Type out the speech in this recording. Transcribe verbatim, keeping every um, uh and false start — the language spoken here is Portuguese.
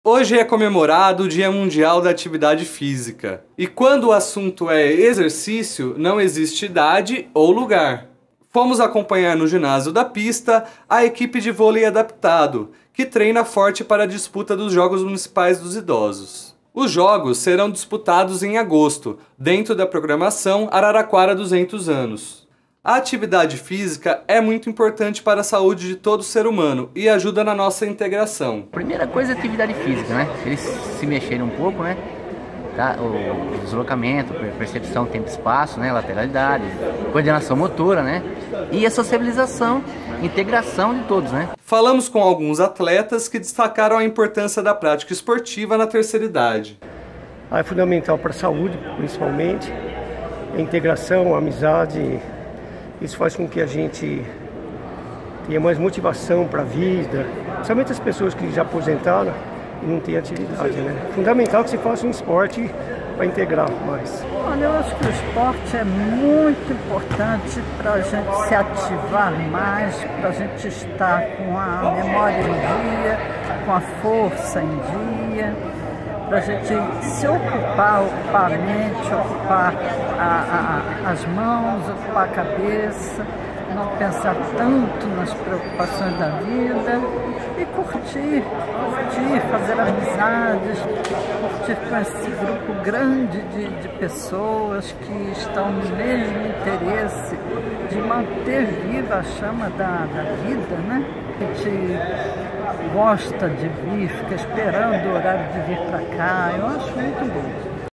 Hoje é comemorado o Dia Mundial da Atividade Física. E quando o assunto é exercício, não existe idade ou lugar. Fomos acompanhar no ginásio da pista a equipe de vôlei adaptado, que treina forte para a disputa dos Jogos Municipais dos Idosos. Os jogos serão disputados em agosto, dentro da programação Araraquara duzentos anos. A atividade física é muito importante para a saúde de todo ser humano e ajuda na nossa integração. Primeira coisa é atividade física, né? Eles se mexerem um pouco, né? Tá? O deslocamento, percepção, tempo e espaço, né? Lateralidade, coordenação motora, né? E a sociabilização, integração de todos, né? Falamos com alguns atletas que destacaram a importância da prática esportiva na terceira idade. Ah, é fundamental para a saúde, principalmente, a integração, a amizade. Isso faz com que a gente tenha mais motivação para a vida, principalmente as pessoas que já aposentaram e não têm atividade, né? Fundamental que se faça um esporte para integrar mais. Olha, eu acho que o esporte é muito importante para a gente se ativar mais, para a gente estar com a memória em dia, com a força em dia, para a gente se ocupar, ocupar a mente, ocupar a, a, as mãos, ocupar a cabeça, não pensar tanto nas preocupações da vida e curtir, curtir, fazer amizades, curtir com esse grupo grande de, de pessoas que estão no mesmo interesse de manter viva a chama da, da vida, né? A gente gosta de vir, fica esperando o horário de vir para cá, eu acho muito bom.